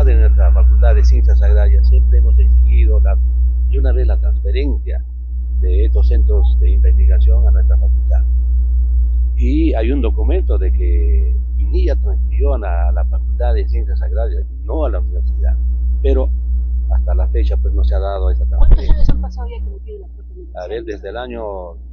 de nuestra Facultad de Ciencias Agrarias siempre hemos exigido de una vez la transferencia de estos centros de investigación a nuestra facultad. Y hay un documento de que INIA transfirió a la Facultad de Ciencias Agrarias y no a la universidad, pero hasta la fecha pues no se ha dado esa transferencia. ¿Cuántos años han pasado ya que no tiene la propia universidad? A ver, desde el año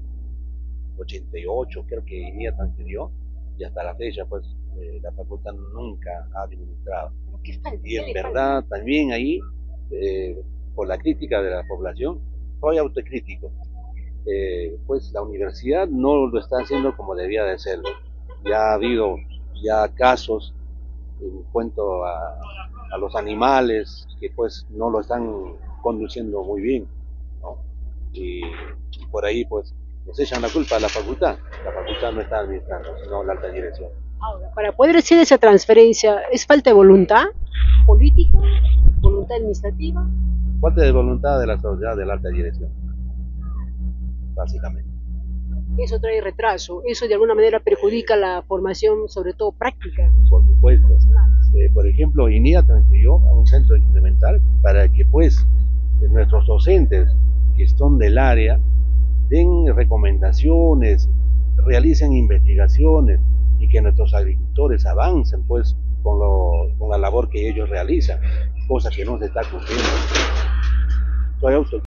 88 creo que INIA transfirió y hasta la fecha pues la facultad nunca ha administrado. ¿Pero qué falta? Y en ¿Qué le verdad falta? también ahí, por la crítica de la población, soy autocrítico. Pues la universidad no lo está haciendo como debía de serlo. Ya ha habido ya casos en cuanto a los animales que pues no lo están conduciendo muy bien, ¿no? Y por ahí pues nos echan la culpa a la facultad no está administrando, sino la alta dirección. Ahora, para poder hacer esa transferencia, ¿es falta de voluntad política, voluntad administrativa? Falta de voluntad de la sociedad de la alta dirección, básicamente. Eso trae retraso, eso de alguna manera perjudica la formación, sobre todo práctica. Por supuesto. Por ejemplo, INIA transfirió a un centro experimental para que pues nuestros docentes que son del área den recomendaciones, realicen investigaciones y que nuestros agricultores avancen pues con la labor que ellos realizan, cosa que no se está cumpliendo. Soy